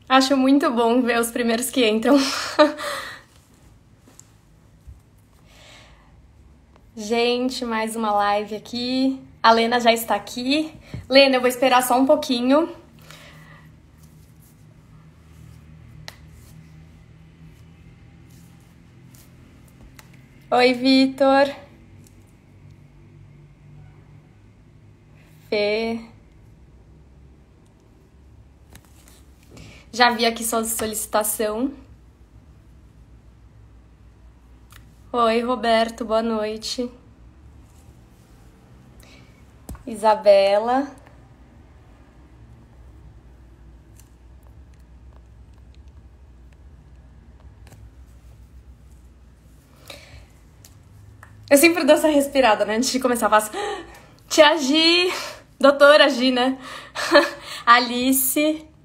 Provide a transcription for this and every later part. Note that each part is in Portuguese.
Acho muito bom ver os primeiros que entram. Gente, mais uma live aqui. A Lena já está aqui. Lena, eu vou esperar só um pouquinho. Oi, Vitor. Fê. Já vi aqui sua solicitação. Oi, Roberto, boa noite. Isabela. Eu sempre dou essa respirada, né? Antes de começar, eu faço... Tia Gi, doutora Gi, né? Alice.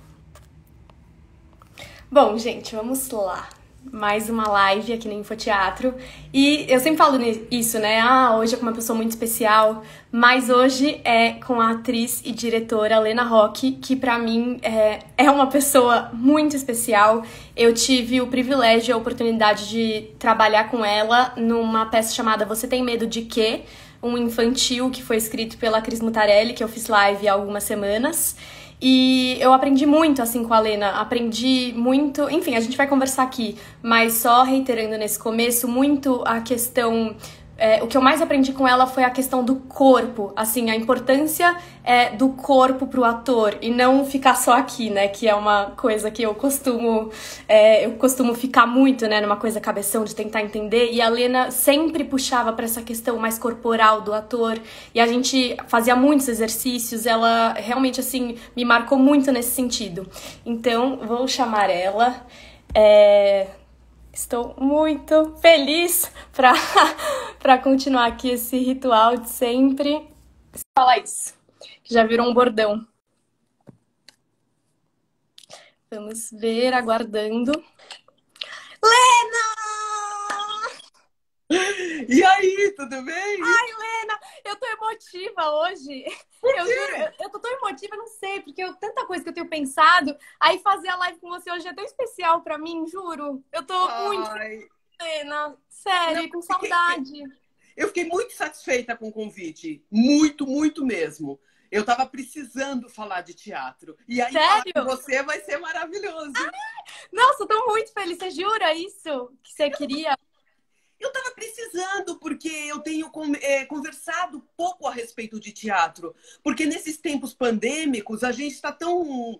Bom, gente, vamos lá. Mais uma live aqui no Infoteatro. E eu sempre falo isso, né? Hoje é com uma pessoa muito especial. Mas hoje é com a atriz e diretora Lena Roque, que pra mim é uma pessoa muito especial. Eu tive o privilégio e a oportunidade de trabalhar com ela numa peça chamada Você Tem Medo de Quê? Um infantil que foi escrito pela Cris Mutarelli, que eu fiz live há algumas semanas. E eu aprendi muito, assim, com a Lena. Aprendi muito... Enfim, a gente vai conversar aqui. Mas só reiterando nesse começo, muito a questão... o que eu mais aprendi com ela foi a questão do corpo. Assim, a importância do corpo pro ator. E não ficar só aqui, né? Que é uma coisa que eu costumo ficar muito, né? Numa coisa cabeção de tentar entender. E a Lena sempre puxava pra essa questão mais corporal do ator. E a gente fazia muitos exercícios. Ela realmente, assim, me marcou muito nesse sentido. Então, vou chamar ela. Estou muito feliz para continuar aqui esse ritual de sempre. Fala isso, que já virou um bordão. Vamos ver, aguardando. Lena! E aí, tudo bem? Ai, Lena, eu tô emotiva hoje. Eu juro, eu tô tão emotiva, não sei, porque tanta coisa que eu tenho pensado. Aí fazer a live com você hoje é tão especial pra mim, juro. Eu tô muito feliz, Lena. Sério, Não, com saudade. eu fiquei muito satisfeita com o convite. Muito, muito mesmo. Eu tava precisando falar de teatro. E aí, falar com Sério? você vai ser maravilhoso. Nossa, eu tô muito feliz. Você jura isso que você queria? Eu tava precisando, porque eu tenho conversado pouco a respeito de teatro. Porque nesses tempos pandêmicos, a gente está tão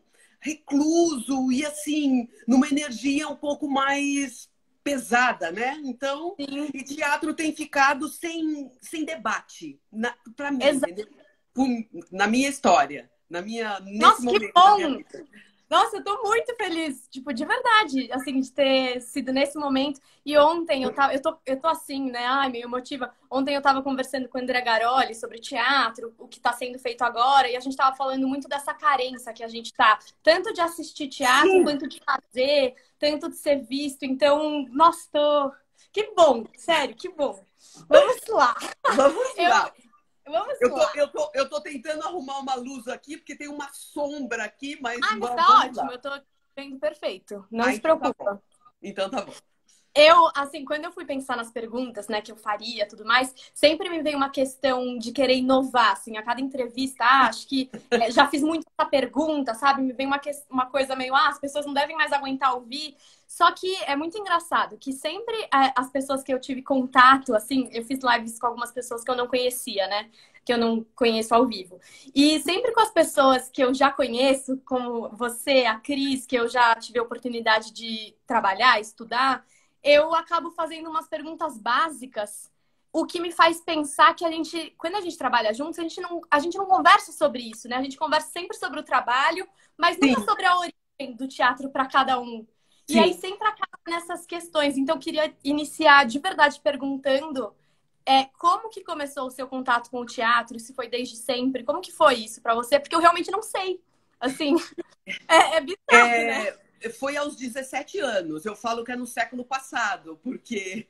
recluso e, assim, numa energia um pouco mais pesada, né? Então, Sim, e teatro tem ficado sem debate, para mim, exato. entendeu? Na minha história, nesse Nossa, que momento da minha bom! vida. Nossa, eu tô muito feliz, tipo, de verdade, assim, de ter sido nesse momento. E ontem eu tô assim, né? Ai, meio emotiva. Ontem eu tava conversando com o André Garoli sobre teatro, o que tá sendo feito agora, e a gente tava falando muito dessa carência que a gente tá, tanto de assistir teatro, Sim, quanto de fazer, tanto de ser visto. Então, nossa, que bom, sério, que bom. Vamos lá. vamos Eu, lá. vamos Eu tô, lá. eu tô, eu tô tentando arrumar uma luz aqui, porque tem uma sombra aqui, mas Ai, mas tá vamos ótimo, lá. eu tô vendo perfeito. Não Ah, se então tá bom. preocupa. Então tá bom. Assim, quando eu fui pensar nas perguntas, né, que eu faria, tudo mais, sempre me veio uma questão de querer inovar, assim, a cada entrevista, acho que já fiz muito essa pergunta, sabe? Me vem uma coisa meio, as pessoas não devem mais aguentar ouvir. Só que é muito engraçado que sempre as pessoas que eu tive contato, assim, eu fiz lives com algumas pessoas que eu não conhecia, né? Que eu não conheço ao vivo. E sempre com as pessoas que eu já conheço, como você, a Cris, que eu já tive a oportunidade de trabalhar, estudar, eu acabo fazendo umas perguntas básicas, o que me faz pensar que quando a gente trabalha juntos, a gente não conversa sobre isso, né? A gente conversa sempre sobre o trabalho, mas nunca Sim, sobre a origem do teatro para cada um. E aí sim. sempre acaba nessas questões. Então, eu queria iniciar de verdade perguntando como que começou o seu contato com o teatro, se foi desde sempre, como que foi isso para você? Porque eu realmente não sei. Assim, é bizarro, né? Foi aos 17 anos. Eu falo que é no século passado, porque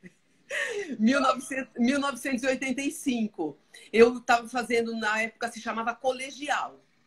1985. Eu estava fazendo, na época se chamava colegial.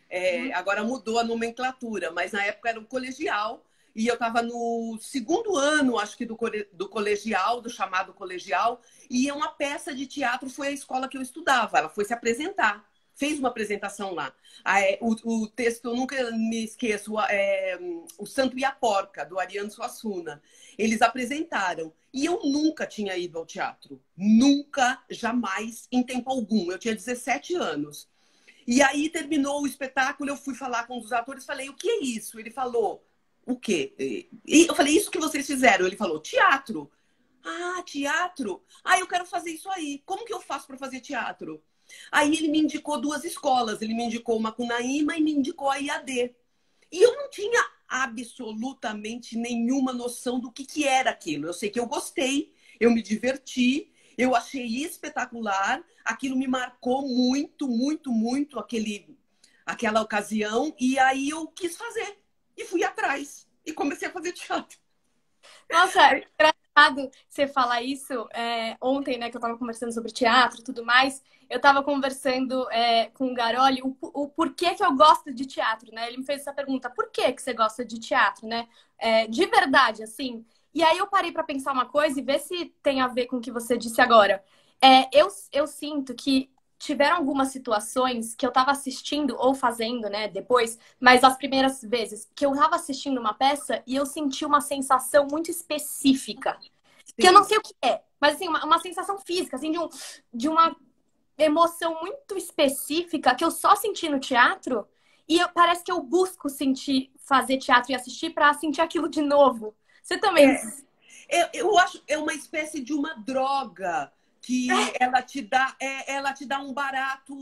Agora mudou a nomenclatura, mas na época era o colegial. E eu estava no segundo ano, acho que do colegial, do chamado colegial, e uma peça de teatro foi a escola que eu estudava. Ela foi se apresentar, fez uma apresentação lá. O texto, eu nunca me esqueço, O Santo e a Porca, do Ariano Suassuna. Eles apresentaram. E eu nunca tinha ido ao teatro. Nunca, jamais, em tempo algum. Eu tinha 17 anos. E aí terminou o espetáculo, eu fui falar com um dos atores, falei, o que é isso? Ele falou, o quê? E eu falei, isso que vocês fizeram? Ele falou, teatro. Ah, teatro? Ah, eu quero fazer isso aí. Como que eu faço para fazer teatro? Aí ele me indicou 2 escolas. Ele me indicou uma Macunaíma e me indicou a IAD. E eu não tinha absolutamente nenhuma noção do que era aquilo. Eu sei que eu gostei, eu me diverti, eu achei espetacular. Aquilo me marcou muito, muito, muito aquela ocasião. E aí eu quis fazer. E fui atrás. E comecei a fazer teatro. Nossa, é engraçado você falar isso. Ontem, né, que eu tava conversando sobre teatro e tudo mais, eu tava conversando com o Garoli o porquê que eu gosto de teatro, né? Ele me fez essa pergunta, por que que você gosta de teatro, né? De verdade, assim. E aí eu parei pra pensar uma coisa e ver se tem a ver com o que você disse agora. Eu sinto que tiveram algumas situações que eu tava assistindo ou fazendo, né, depois, mas as primeiras vezes que eu tava assistindo uma peça e eu senti uma sensação muito específica, que eu não sei o que é, mas assim, uma sensação física, assim, de uma emoção muito específica que eu só senti no teatro e parece que eu busco sentir, fazer teatro e assistir pra sentir aquilo de novo. Você também... Eu acho é uma espécie de uma droga que ela te dá um barato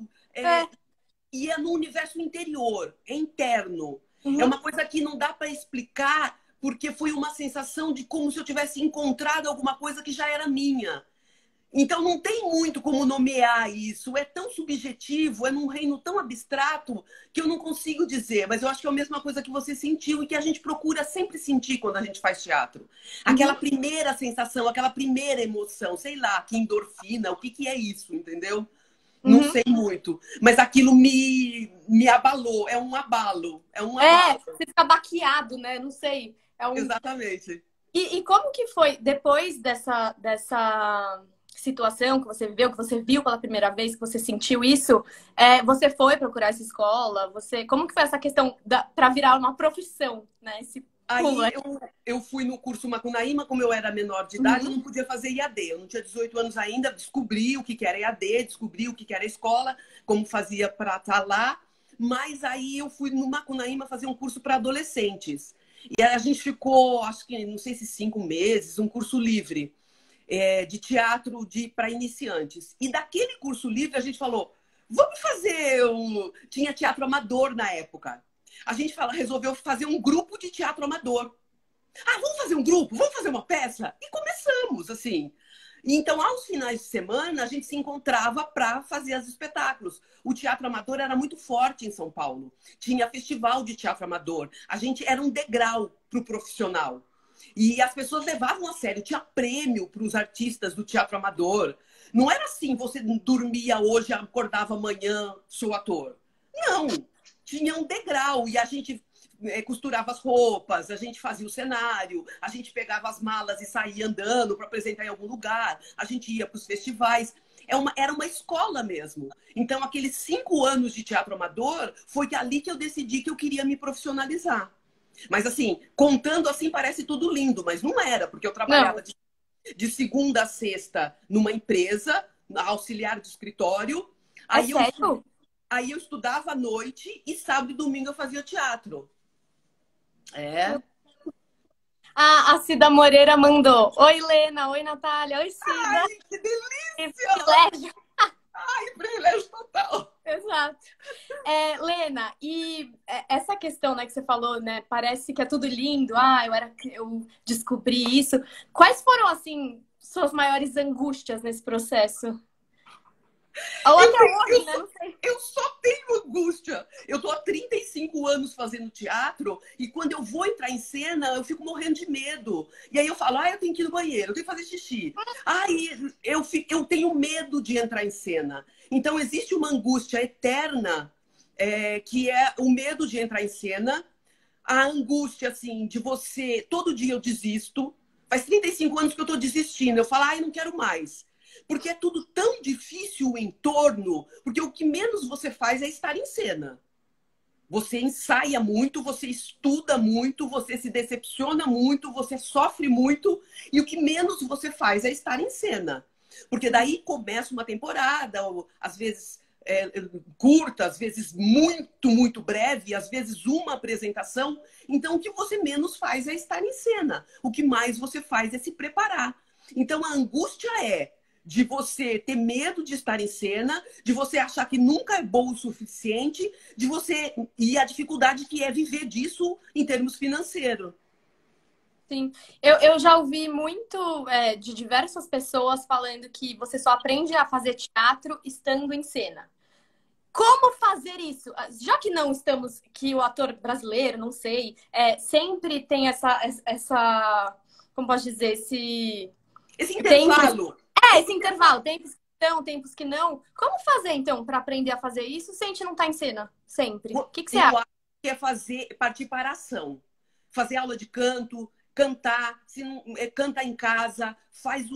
e é no universo interior, é interno. Uhum. É uma coisa que não dá para explicar porque foi uma sensação de como se eu tivesse encontrado alguma coisa que já era minha. Então não tem muito como nomear isso, é tão subjetivo, é num reino tão abstrato que eu não consigo dizer, mas eu acho que é a mesma coisa que você sentiu e que a gente procura sempre sentir quando a gente faz teatro. Aquela primeira sensação, aquela primeira emoção, sei lá, que endorfina, o que é isso, entendeu? Não sei muito, mas aquilo me abalou, é um abalo, você fica baqueado, né? Não sei. Exatamente. E como que foi, depois dessa situação que você viveu, que você viu pela primeira vez, que você sentiu isso, você foi procurar essa escola? Como que foi essa questão para virar uma profissão, né? Aí eu fui no curso Macunaíma, como eu era menor de idade, eu não podia fazer IAD. Eu não tinha 18 anos ainda, descobri o que era IAD, descobri o que era escola, como fazia para estar lá. Mas aí eu fui no Macunaíma fazer um curso para adolescentes. E a gente ficou, acho que, não sei se 5 meses, um curso livre. De teatro para iniciantes. E daquele curso livre a gente falou, vamos fazer Tinha teatro amador na época. A gente resolveu fazer um grupo de teatro amador. Ah, vamos fazer um grupo? Vamos fazer uma peça? E começamos, assim. Então, aos finais de semana, a gente se encontrava para fazer os espetáculos. O teatro amador era muito forte em São Paulo. Tinha festival de teatro amador. A gente era um degrau para o profissional. E as pessoas levavam a sério, tinha prêmio para os artistas do teatro amador. Não era assim, você dormia hoje, acordava amanhã, sou ator. Não, tinha um degrau e a gente costurava as roupas, a gente fazia o cenário, a gente pegava as malas e saía andando para apresentar em algum lugar, a gente ia para os festivais. Era uma escola mesmo. Então, aqueles 5 anos de teatro amador, foi ali que eu decidi que eu queria me profissionalizar. Mas assim, contando assim parece tudo lindo, mas não era, porque eu trabalhava de segunda a sexta numa empresa, auxiliar de escritório. Aí eu estudava à noite e sábado e domingo eu fazia teatro. A Cida Moreira mandou. Oi, Lena. Oi, Natália. Oi, Cida. Ai, que delícia! Que privilégio. Ai, privilégio total. Exato. Lena, e essa questão, né, que você falou, né, parece que é tudo lindo, eu descobri isso. Quais foram, assim, suas maiores angústias nesse processo? Ou até hoje, né? Não sei. Eu só tenho angústia. Eu tô há 35 anos fazendo teatro e quando eu vou entrar em cena, eu fico morrendo de medo. E aí eu falo, eu tenho que ir no banheiro, eu tenho que fazer xixi. Eu tenho medo de entrar em cena. Então existe uma angústia eterna que é o medo de entrar em cena, a angústia, assim, de você... Todo dia eu desisto. Faz 35 anos que eu tô desistindo. Eu falo, ai, não quero mais. Porque é tudo tão difícil o entorno, porque o que menos você faz é estar em cena. Você ensaia muito, você estuda muito, você se decepciona muito, você sofre muito, e o que menos você faz é estar em cena. Porque daí começa uma temporada, ou, às vezes curta, às vezes muito, muito breve, às vezes uma apresentação. Então, o que você menos faz é estar em cena. O que mais você faz é se preparar. Então, a angústia é de você ter medo de estar em cena, de você achar que nunca é bom o suficiente, de você... E a dificuldade que é viver disso em termos financeiros. Sim, eu já ouvi muito de diversas pessoas falando que você só aprende a fazer teatro estando em cena. Como fazer isso? Já que não estamos, que o ator brasileiro, não sei, sempre tem como posso dizer, Esse intervalo. esse intervalo, tempos que estão, tempos que não. Como fazer, então, para aprender a fazer isso se a gente não está em cena sempre? O que você acha? Eu acho que partir para a ação. Fazer aula de canto, cantar, se não, canta em casa, faz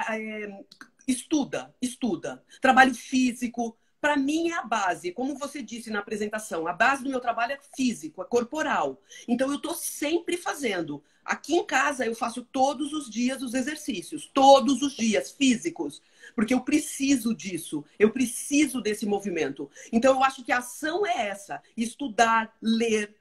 estuda. Trabalho físico, para mim é a base, como você disse na apresentação, a base do meu trabalho é físico, é corporal. Então eu estou sempre fazendo. Aqui em casa eu faço todos os dias os exercícios, todos os dias, físicos, porque eu preciso disso, eu preciso desse movimento. Então eu acho que a ação é essa, estudar, ler.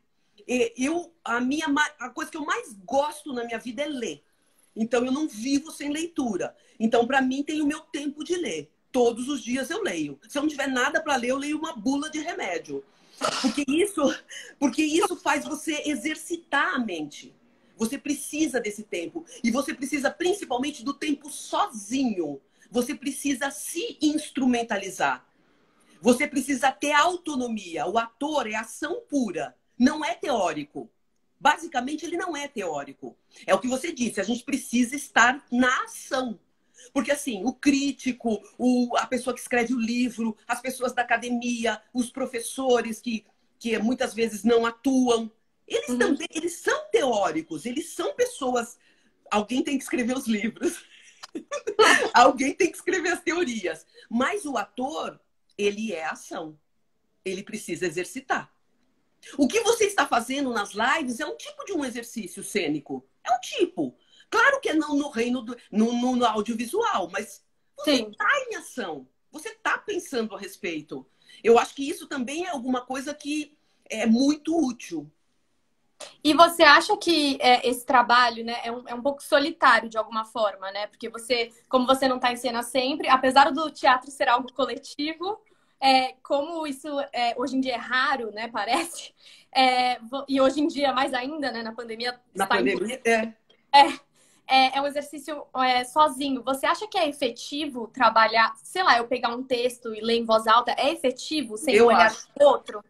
A coisa que eu mais gosto na minha vida é ler. Então eu não vivo sem leitura. Então para mim tem o meu tempo de ler. Todos os dias eu leio. Se eu não tiver nada para ler, eu leio uma bula de remédio. Porque isso faz você exercitar a mente. Você precisa desse tempo. E você precisa principalmente do tempo sozinho. Você precisa se instrumentalizar. Você precisa ter autonomia. O ator é ação pura. Não é teórico. Basicamente, ele não é teórico. É o que você disse. A gente precisa estar na ação. Porque, assim, o crítico, a pessoa que escreve o livro, as pessoas da academia, os professores que muitas vezes não atuam, eles também, eles são teóricos, eles são pessoas... Alguém tem que escrever os livros. Alguém tem que escrever as teorias. Mas o ator, ele é ação. Ele precisa exercitar. O que você está fazendo nas lives é um tipo de um exercício cênico. É um tipo. Claro que é não no reino no audiovisual, mas você está em ação. Você está pensando a respeito. Eu acho que isso também é alguma coisa que é muito útil. E você acha que esse trabalho, né, é um pouco solitário de alguma forma, né? Porque como você não está em cena sempre, apesar do teatro ser algo coletivo, como isso hoje em dia é raro, né? Parece. E hoje em dia, mais ainda, né? Na pandemia. Na pandemia, é um exercício sozinho. Você acha que é efetivo trabalhar, sei lá, eu pegar um texto e ler em voz alta? É efetivo sem olhar o outro?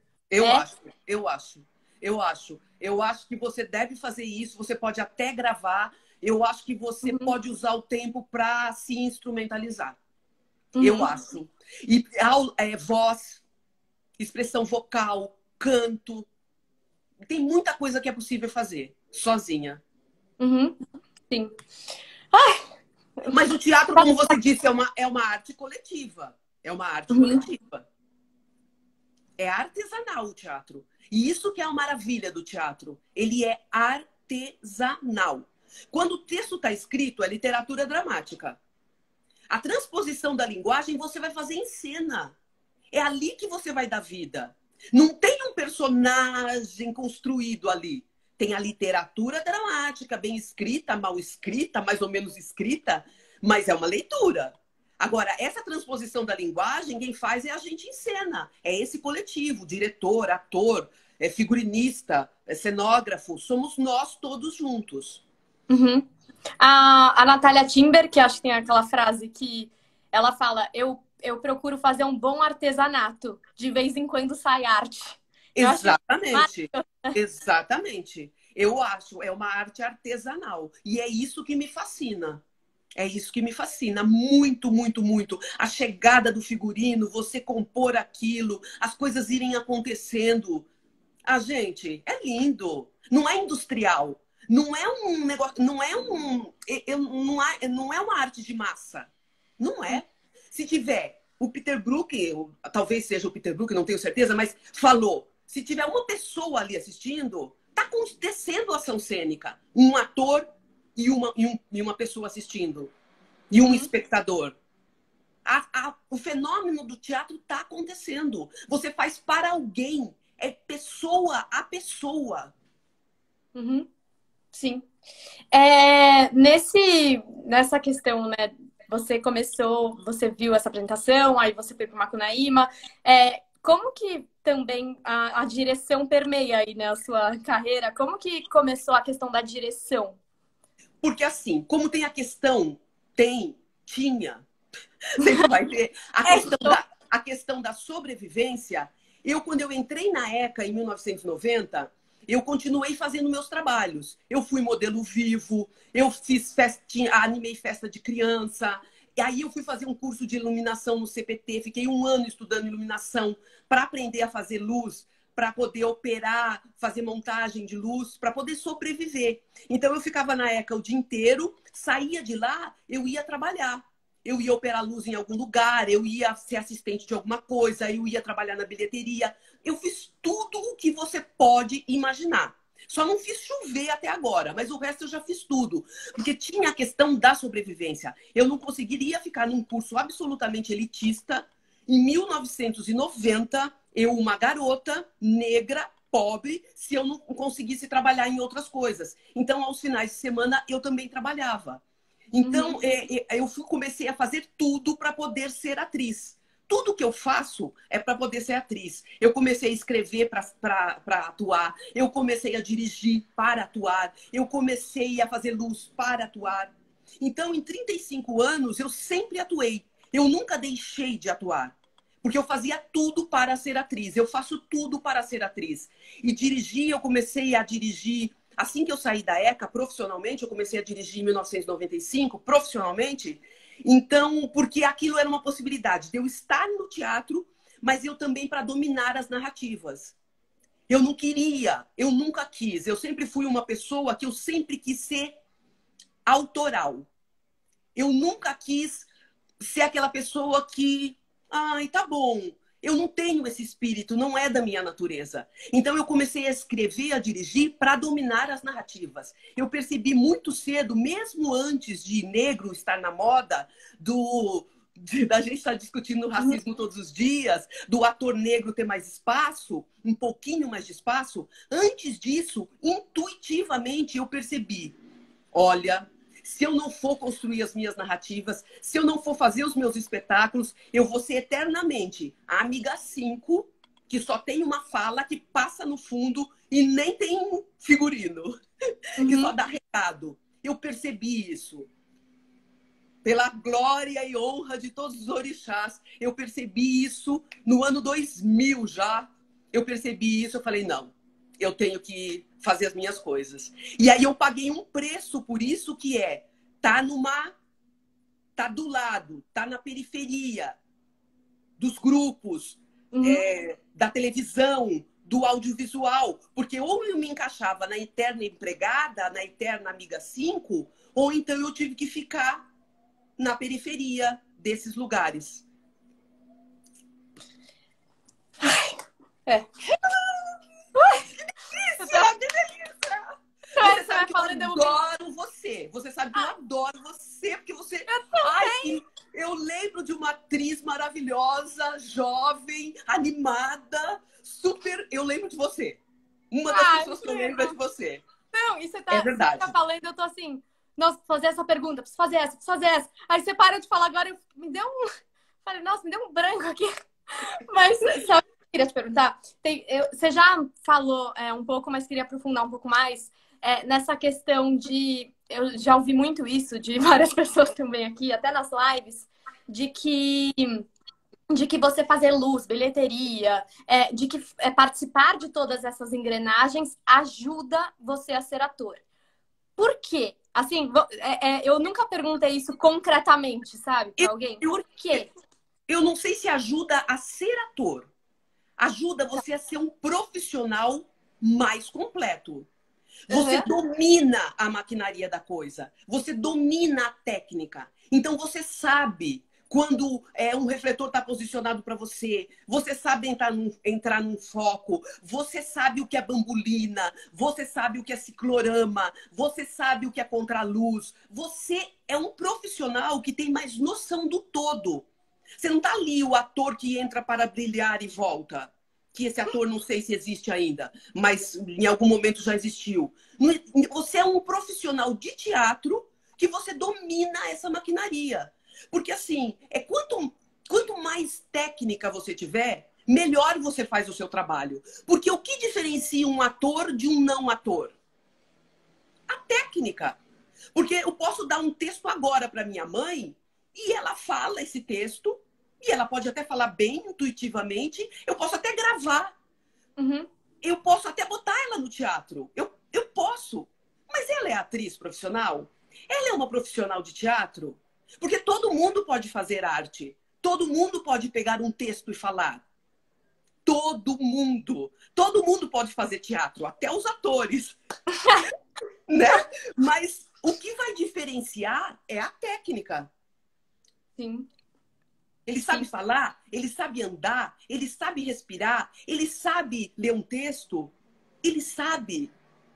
Eu acho que você deve fazer isso, você pode até gravar. Eu acho que você pode usar o tempo para se instrumentalizar. Eu acho. E voz, expressão vocal, canto. Tem muita coisa que é possível fazer sozinha. Sim. Mas o teatro, como você disse, é uma arte coletiva. É uma arte coletiva. É artesanal o teatro. E isso que é a maravilha do teatro. Ele é artesanal. Quando o texto está escrito, é literatura dramática. A transposição da linguagem você vai fazer em cena. É ali que você vai dar vida. Não tem um personagem construído ali. Tem a literatura dramática, bem escrita, mal escrita, mais ou menos escrita, mas é uma leitura. Agora, essa transposição da linguagem, quem faz é a gente em cena. É esse coletivo, diretor, ator, figurinista, cenógrafo. Somos nós todos juntos. A Natália Timber, que acho que tem aquela frase que ela fala, eu procuro fazer um bom artesanato. De vez em quando sai arte. Exatamente. Exatamente. Eu acho, é uma arte artesanal. E é isso que me fascina. É isso que me fascina muito, muito, muito. A chegada do figurino, você compor aquilo, as coisas irem acontecendo. Ah, gente, é lindo. Não é industrial. Não é um negócio, não é não é uma arte de massa. Não é. Se tiver o Peter Brook, talvez seja o Peter Brook, não tenho certeza, mas falou. Se tiver uma pessoa ali assistindo, tá acontecendo ação cênica. Um ator e uma pessoa assistindo. E um espectador. O fenômeno do teatro está acontecendo. Você faz para alguém. É pessoa a pessoa. Uhum. Sim. Nessa questão, né? Você começou, você viu essa apresentação, aí você foi para o Macunaíma. Como que também a direção permeia aí, né, a sua carreira? Como que começou a questão da direção? Porque assim, como tem a questão, tinha, sempre vai ter a questão da sobrevivência. Quando eu entrei na ECA em 1990, eu continuei fazendo meus trabalhos. Eu fui modelo vivo, eu fiz festinha, animei festa de criança. E aí eu fui fazer um curso de iluminação no CPT, fiquei 1 ano estudando iluminação para aprender a fazer luz, para poder operar, fazer montagem de luz, para poder sobreviver. Então eu ficava na ECA o dia inteiro, saía de lá, eu ia trabalhar. Eu ia operar luz em algum lugar, eu ia ser assistente de alguma coisa, eu ia trabalhar na bilheteria. Eu fiz tudo o que você pode imaginar. Só não fiz chover até agora, mas o resto eu já fiz tudo. Porque tinha a questão da sobrevivência. Eu não conseguiria ficar num curso absolutamente elitista. Em 1990, eu, uma garota negra, pobre, se eu não conseguisse trabalhar em outras coisas. Então, aos finais de semana, eu também trabalhava. Então, eu comecei a fazer tudo para poder ser atriz. Tudo que eu faço é para poder ser atriz. Eu comecei a escrever para atuar. Eu comecei a dirigir para atuar. Eu comecei a fazer luz para atuar. Então, em 35 anos, eu sempre atuei. Eu nunca deixei de atuar. Porque eu fazia tudo para ser atriz. Eu faço tudo para ser atriz. E dirigir, eu comecei a dirigir. Assim que eu saí da ECA profissionalmente, eu comecei a dirigir em 1995, profissionalmente. Então, porque aquilo era uma possibilidade de eu estar no teatro, mas eu também para dominar as narrativas. Eu não queria, eu nunca quis. Eu sempre fui uma pessoa que eu sempre quis ser autoral. Eu nunca quis ser aquela pessoa que, ai, tá bom. Eu não tenho esse espírito, não é da minha natureza. Então eu comecei a escrever, a dirigir para dominar as narrativas. Eu percebi muito cedo, mesmo antes de negro estar na moda, da gente estar discutindo racismo todos os dias, do ator negro ter mais espaço, um pouquinho mais de espaço. Antes disso, intuitivamente eu percebi, olha, se eu não for construir as minhas narrativas, se eu não for fazer os meus espetáculos, eu vou ser eternamente a amiga 5, que só tem uma fala, que passa no fundo e nem tem figurino, que só dá recado. Eu percebi isso. Pela glória e honra de todos os orixás, eu percebi isso no ano 2000 já. Eu percebi isso, eu falei, não, eu tenho que fazer as minhas coisas. E aí eu paguei um preço por isso, que tá do lado, tá na periferia dos grupos, da televisão, do audiovisual. Porque ou eu me encaixava na eterna empregada, na eterna amiga 5, ou então eu tive que ficar na periferia desses lugares. Você sabe que eu adoro você. Você sabe que eu adoro você, porque você... Ai, eu lembro de uma atriz maravilhosa, jovem, animada, super... Eu lembro de você. Uma das pessoas que eu lembro é de você. Não, e você é verdade. Você tá falando, eu tô assim... Nossa, preciso fazer essa pergunta, preciso fazer essa, preciso fazer essa. Aí você para de falar agora, me deu um... Falei, nossa, me deu um branco aqui. Mas sabe o que eu queria te perguntar? Você já falou um pouco, mas queria aprofundar um pouco mais nessa questão de... Eu já ouvi muito isso de várias pessoas também aqui, até nas lives, de que você fazer luz, bilheteria, de que participar de todas essas engrenagens ajuda você a ser ator. Por quê? Assim, eu nunca perguntei isso concretamente, sabe, pra alguém. Por quê? Eu não sei se ajuda a ser ator. Ajuda você a ser um profissional mais completo. Você Uhum. domina a maquinaria da coisa. Você domina a técnica. Então você sabe quando um refletor está posicionado para você. Você sabe entrar num foco. Você sabe o que é bambolina. Você sabe o que é ciclorama. Você sabe o que é contraluz. Você é um profissional que tem mais noção do todo. Você não está ali o ator que entra para brilhar e volta. Que esse ator não sei se existe ainda, mas em algum momento já existiu. Você é um profissional de teatro que você domina essa maquinaria. Porque assim, quanto mais técnica você tiver, melhor você faz o seu trabalho. Porque o que diferencia um ator de um não ator? A técnica. Porque eu posso dar um texto agora para minha mãe e ela fala esse texto. E ela pode até falar bem intuitivamente. Eu posso até gravar. Uhum. Eu posso até botar ela no teatro. Eu posso. Mas ela é atriz profissional? Ela é uma profissional de teatro? Porque todo mundo pode fazer arte. Todo mundo pode pegar um texto e falar. Todo mundo. Todo mundo pode fazer teatro. Até os atores. Né? Mas o que vai diferenciar é a técnica. Sim. Ele sabe falar, ele sabe andar, ele sabe respirar, ele sabe ler um texto, ele sabe.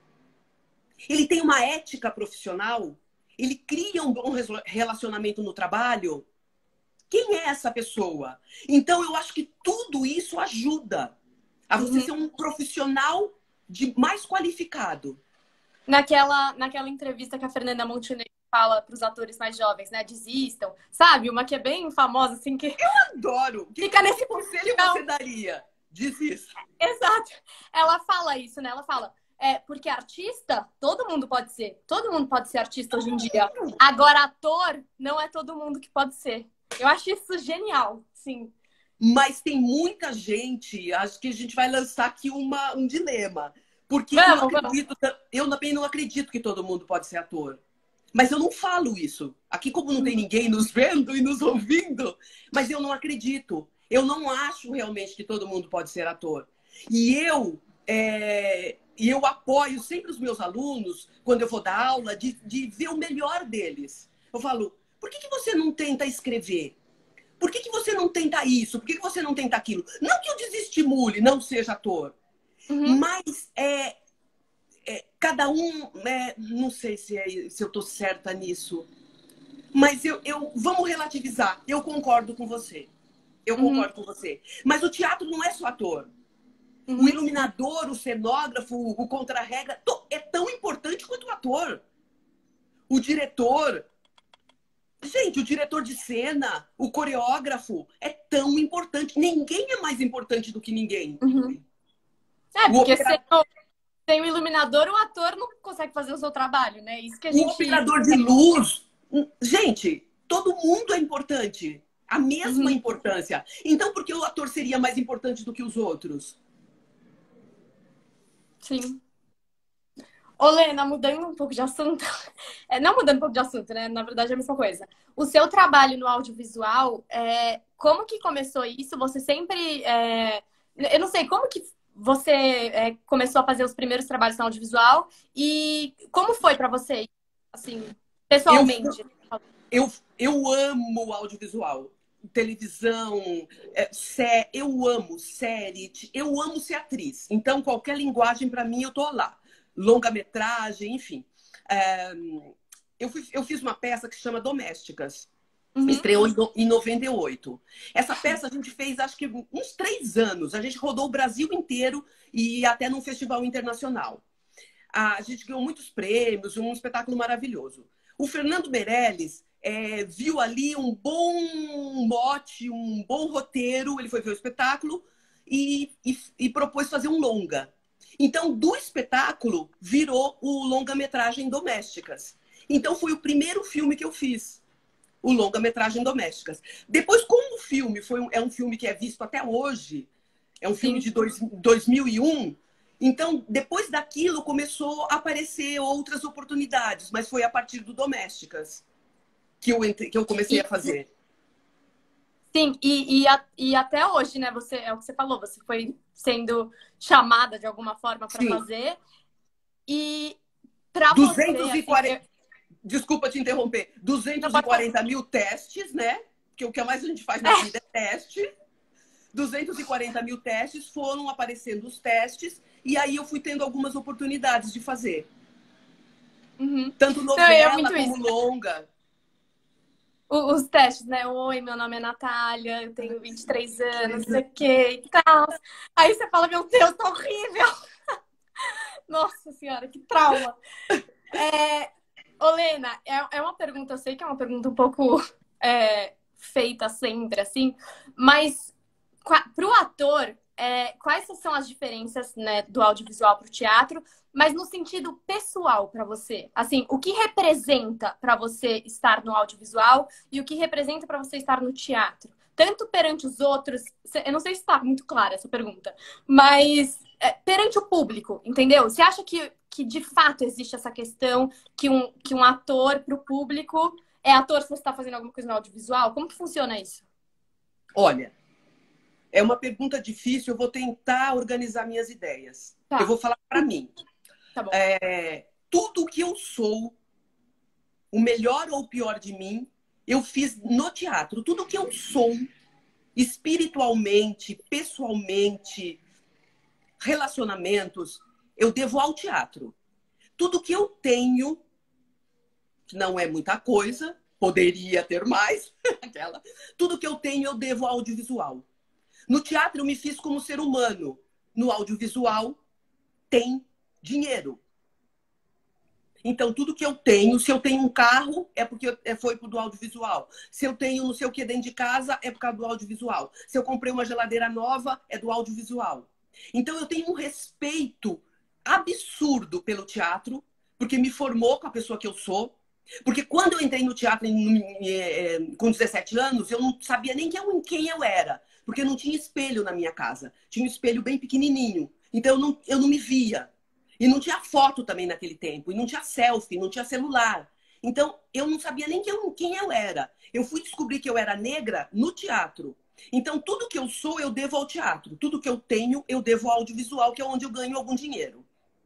Ele tem uma ética profissional, ele cria um bom relacionamento no trabalho. Quem é essa pessoa? Então, eu acho que tudo isso ajuda a você ser um profissional mais qualificado. Naquela entrevista que a Fernanda Montenegro fala para os atores mais jovens, né? Desistam. Sabe? Uma que é bem famosa, assim, que... Eu adoro! Fica nesse conselho você daria? Desista. Exato. Ela fala isso, né? Ela fala, porque artista, todo mundo pode ser. Todo mundo pode ser artista hoje em dia. Agora, ator, não é todo mundo que pode ser. Eu acho isso genial, sim. Mas tem muita gente, acho que a gente vai lançar aqui um dilema. Porque eu também não acredito que todo mundo pode ser ator. Mas eu não falo isso. Aqui, como não tem ninguém nos vendo e nos ouvindo, mas eu não acredito. Eu não acho realmente que todo mundo pode ser ator. E eu apoio sempre os meus alunos, quando eu vou dar aula, de ver o melhor deles. Eu falo, por que você não tenta escrever? Por que você não tenta isso? Por que você não tenta aquilo? Não que eu desestimule, não seja ator. Mas cada um, não sei se eu estou certa nisso, mas vamos relativizar. Eu concordo com você. Eu concordo com você. Mas o teatro não é só ator. O iluminador, o cenógrafo, o contra-regra, é tão importante quanto o ator. O diretor. Gente, o diretor de cena, o coreógrafo, é tão importante. Ninguém é mais importante do que ninguém. Porque sem o iluminador, o ator não consegue fazer o seu trabalho, né? Isso que a gente... O operador de luz. Gente, todo mundo é importante. A mesma importância. Então, por que o ator seria mais importante do que os outros? Sim. Ô, Lena, mudando um pouco de assunto. Não mudando um pouco de assunto, né? Na verdade é a mesma coisa. O seu trabalho no audiovisual, como que começou isso? Você sempre... eu não sei, como que você começou a fazer os primeiros trabalhos no audiovisual? E como foi pra você, assim, pessoalmente? Eu amo audiovisual. Televisão, eu amo série, eu amo ser atriz. Então, qualquer linguagem, para mim, eu tô lá. Longa-metragem, enfim. Eu fiz uma peça que se chama Domésticas. Estreou em 98. Essa peça a gente fez, acho que uns 3 anos. A gente rodou o Brasil inteiro e até num festival internacional. A gente ganhou muitos prêmios, um espetáculo maravilhoso. O Fernando Meirelles viu ali um bom mote, um bom roteiro. Ele foi ver o espetáculo e propôs fazer um longa. Então, do espetáculo, virou o longa-metragem Domésticas. Então, foi o primeiro filme que eu fiz. O longa-metragem Domésticas. Depois, como o filme é um filme que é visto até hoje, é um filme de 2001, Então, depois daquilo, começou a aparecer outras oportunidades, mas foi a partir do Domésticas que eu comecei a fazer. Sim, e até hoje, né? Você, é o que você falou, você foi sendo chamada de alguma forma para Sim. fazer. E para você, 240... assim, Desculpa te interromper. não pode 240 mil testes, né? Porque o que mais a gente faz na vida é teste. 240 mil testes, foram aparecendo os testes, e aí eu fui tendo algumas oportunidades de fazer. Uhum. Tanto Não, é novela muito como isso. longa. Os testes, né? Oi, meu nome é Natália, eu tenho 23 anos, não sei o que e tal. Aí você fala, meu Deus, tá horrível. Nossa senhora, que trauma. Olena, é uma pergunta, eu sei que é uma pergunta um pouco feita sempre, assim, mas para o ator, quais são as diferenças, né, do audiovisual para o teatro, mas no sentido pessoal para você? Assim, o que representa para você estar no audiovisual e o que representa para você estar no teatro? Tanto perante os outros, eu não sei se está muito clara essa pergunta, mas perante o público, entendeu? Você acha que de fato existe essa questão que um ator para o público é ator se você está fazendo alguma coisa no audiovisual? Como que funciona isso? Olha, é uma pergunta difícil, eu vou tentar organizar minhas ideias. Eu Tá, vou falar para mim. tá bom. Tudo que eu sou, o melhor ou o pior de mim, eu fiz no teatro. Tudo que eu sou, espiritualmente, pessoalmente, relacionamentos, eu devo ao teatro. Tudo que eu tenho, que não é muita coisa, poderia ter mais, tudo que eu tenho eu devo ao audiovisual. No teatro eu me fiz como ser humano. No audiovisual tem dinheiro. Então, tudo que eu tenho, se eu tenho um carro, é porque foi do audiovisual. Se eu tenho não sei o que dentro de casa, é por causa do audiovisual. Se eu comprei uma geladeira nova, é do audiovisual. Então, eu tenho um respeito absurdo pelo teatro, porque me formou com a pessoa que eu sou. Porque quando eu entrei no teatro com 17 anos, eu não sabia nem quem eu era. Porque não tinha espelho na minha casa. Tinha um espelho bem pequenininho. Então, eu não me via. E não tinha foto também naquele tempo. E não tinha selfie, não tinha celular. Então, eu não sabia nem quem eu era. Eu fui descobrir que eu era negra no teatro. Então, tudo que eu sou, eu devo ao teatro. Tudo que eu tenho, eu devo ao audiovisual, que é onde eu ganho algum dinheiro.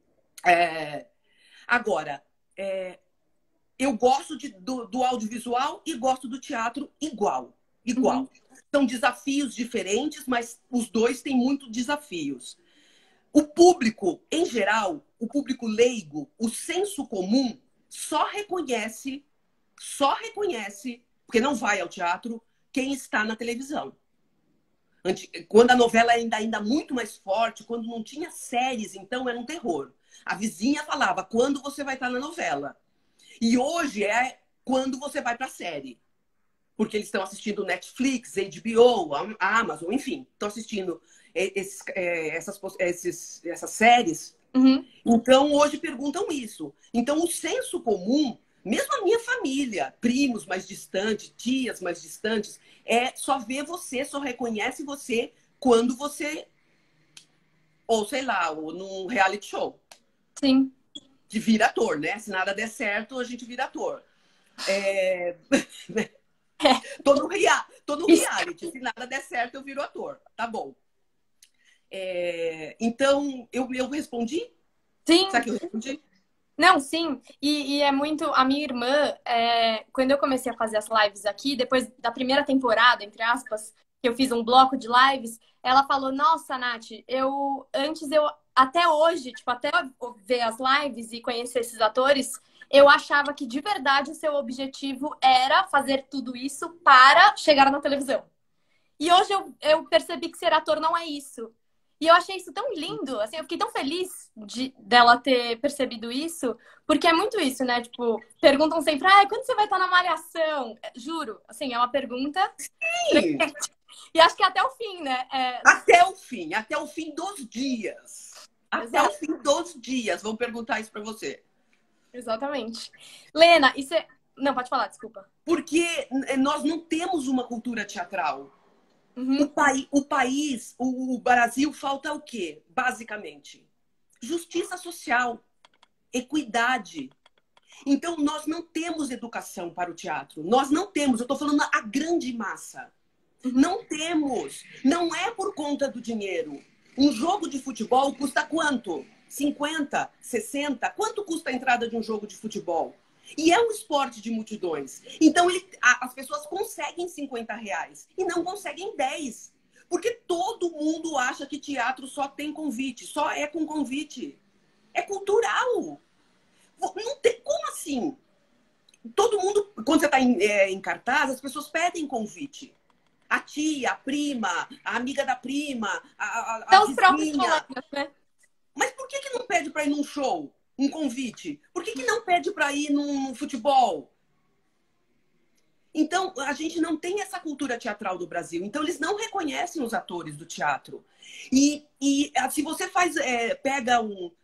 Agora, eu gosto do audiovisual e gosto do teatro igual. Igual. Uhum. São desafios diferentes, mas os dois têm muitos desafios. O público, em geral, o público leigo, o senso comum, só reconhece, porque não vai ao teatro, quem está na televisão. Quando a novela ainda muito mais forte, quando não tinha séries, então era um terror. A vizinha falava, quando você vai estar na novela? E hoje é quando você vai para a série. Porque eles estão assistindo Netflix, HBO, a Amazon, enfim, estão assistindo essas séries. Uhum. Então, hoje perguntam isso. Então, o senso comum, mesmo a minha família, primos mais distantes, tias mais distantes, só vê você, só reconhece você quando você, ou sei lá, ou num reality show. Sim. Que vira ator, né? Se nada der certo, a gente vira ator. Tô no reality. Se nada der certo, eu viro ator. Tá bom. Então, eu respondi? Sim. Sabe que eu respondi? Não, sim. E é muito. A minha irmã, quando eu comecei a fazer as lives aqui, depois da primeira temporada, entre aspas, que eu fiz um bloco de lives, ela falou: Nossa, Nath, até hoje, tipo, até eu ver as lives e conhecer esses atores, eu achava que de verdade o seu objetivo era fazer tudo isso para chegar na televisão. E hoje eu percebi que ser ator não é isso. E eu achei isso tão lindo, assim, eu fiquei tão feliz dela ter percebido isso, porque é muito isso, né? Tipo, perguntam sempre, quando você vai estar na Malhação? Juro, assim, é uma pergunta. Sim. E acho que até o fim, né? Até o fim dos dias. Até Exato. o fim dos dias. Vão perguntar isso para você. Exatamente. Lena, e você... Não, pode falar, desculpa. Porque nós não temos uma cultura teatral. Uhum. O Brasil falta o quê, basicamente? Justiça social, equidade. Então, nós não temos educação para o teatro. Nós não temos, eu estou falando a grande massa. Não temos. Não é por conta do dinheiro. Um jogo de futebol custa quanto? 50, 60? Quanto custa a entrada de um jogo de futebol? E é um esporte de multidões. Então, as pessoas conseguem R$ 50 e não conseguem 10. Porque todo mundo acha que teatro só tem convite. Só é com convite. É cultural. Não tem, como assim? Todo mundo, quando você está em cartaz, as pessoas pedem convite. A tia, a prima, a amiga da prima, a Os próprios vizinha. colegas, né? Mas por que não pede para ir num show, um convite? Por que não pede para ir num futebol? Então, a gente não tem essa cultura teatral do Brasil. Então, eles não reconhecem os atores do teatro. E se você pega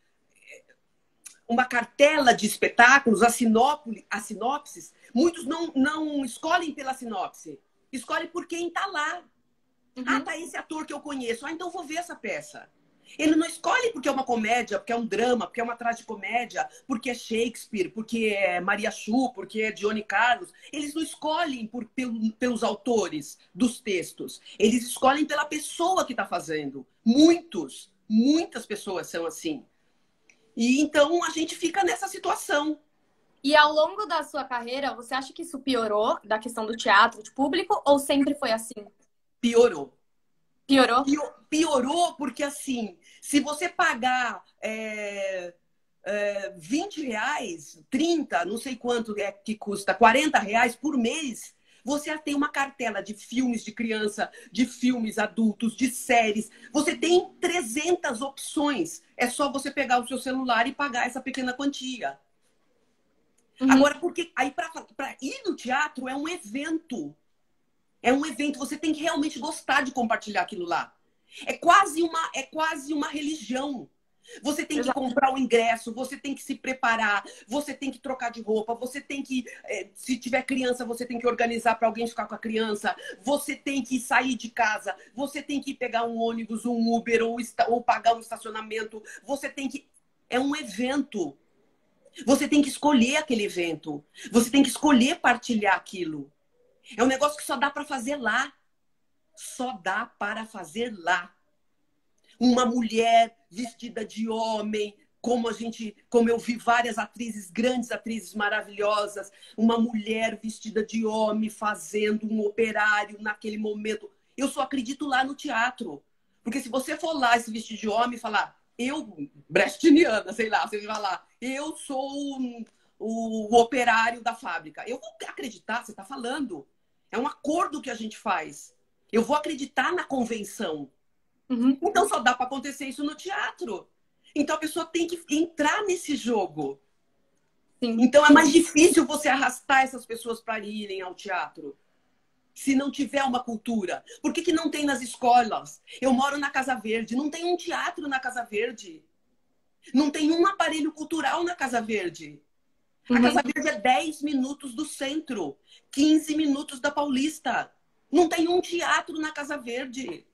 uma cartela de espetáculos, as sinopses, muitos não escolhem pela sinopse. Escolhem por quem está lá. Uhum. Ah, tá esse ator que eu conheço. Ah, então vou ver essa peça. Ele não escolhe porque é uma comédia, porque é um drama, porque é uma tragicomédia, porque é Shakespeare, porque é Maria Chu, porque é Johnny Carlos. Eles não escolhem pelos autores dos textos. Eles escolhem pela pessoa que está fazendo. Muitas pessoas são assim. E então a gente fica nessa situação. E ao longo da sua carreira, você acha que isso piorou da questão do teatro de público ou sempre foi assim? Piorou. Piorou? Piorou porque, assim, se você pagar R$ 20, 30, não sei quanto é que custa, R$ 40 por mês, você tem uma cartela de filmes de criança, de filmes adultos, de séries. Você tem 300 opções. É só você pegar o seu celular e pagar essa pequena quantia. Uhum. Agora, porque aí para ir no teatro é um evento. É um evento, você tem que realmente gostar de compartilhar aquilo lá. É quase uma religião. Você tem que comprar o ingresso, você tem que se preparar, você tem que trocar de roupa, você tem que, se tiver criança, você tem que organizar para alguém ficar com a criança, você tem que sair de casa, você tem que pegar um ônibus, um Uber ou pagar um estacionamento, você tem que... É um evento. Você tem que escolher aquele evento. Você tem que escolher partilhar aquilo. É um negócio que só dá para fazer lá. Só dá para fazer lá. Uma mulher vestida de homem, como eu vi várias atrizes, grandes atrizes maravilhosas, uma mulher vestida de homem fazendo um operário naquele momento. Eu só acredito lá no teatro. Porque se você for lá se vestir de homem e falar, brechtiana, sei lá, você vai falar, eu sou o operário da fábrica. Eu vou acreditar, você está falando. É um acordo que a gente faz. Eu vou acreditar na convenção. Uhum. Então só dá para acontecer isso no teatro. Então a pessoa tem que entrar nesse jogo. Sim. Então é mais difícil você arrastar essas pessoas para irem ao teatro. Se não tiver uma cultura. Por que não tem nas escolas? Eu moro na Casa Verde. Não tem um teatro na Casa Verde. Não tem um aparelho cultural na Casa Verde. A Casa Verde é 10 minutos do centro. 15 minutos da Paulista. Não tem um teatro na Casa Verde.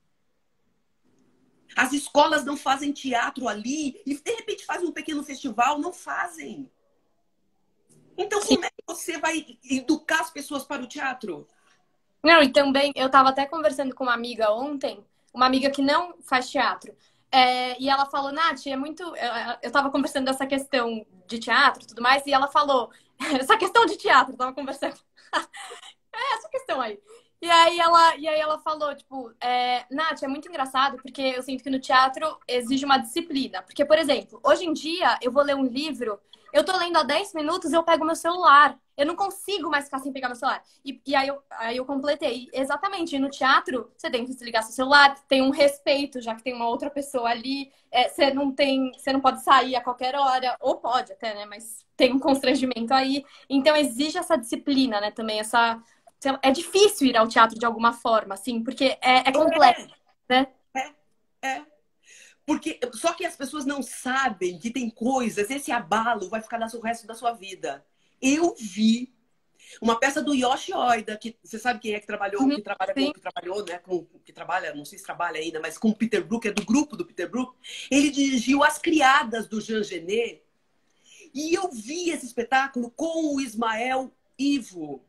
As escolas não fazem teatro ali e de repente fazem um pequeno festival. Não fazem. Então, como é que você vai educar as pessoas para o teatro? Não, e também, eu tava até conversando com uma amiga ontem, uma amiga que não faz teatro. E ela falou, Nath, é muito... Eu tava conversando dessa questão de teatro e tudo mais, e ela falou, essa questão de teatro, eu tava conversando. Essa questão aí. E aí ela falou, tipo, Nath, é muito engraçado, porque eu sinto que no teatro exige uma disciplina. Porque, por exemplo, hoje em dia, eu vou ler um livro, eu tô lendo há 10 minutos, eu pego meu celular. Eu não consigo mais ficar sem pegar meu celular. E aí eu completei. Exatamente, no teatro, você tem que desligar seu celular, tem um respeito, já que tem uma outra pessoa ali. Você não pode sair a qualquer hora, ou pode até, né? Mas tem um constrangimento aí. Então exige essa disciplina, né? Também essa... É difícil ir ao teatro de alguma forma, assim, porque é complexo, né? Porque, só que as pessoas não sabem que tem coisas, esse abalo vai ficar no resto da sua vida. Eu vi Uma peça do Yoshi Oida, que você sabe quem é que trabalhou, Sim. que trabalhou, né? Que trabalha, não sei se trabalha ainda, mas com o Peter Brook, é do grupo do Peter Brook. Ele dirigiu As Criadas do Jean Genet. E eu vi esse espetáculo com o Ismael Ivo.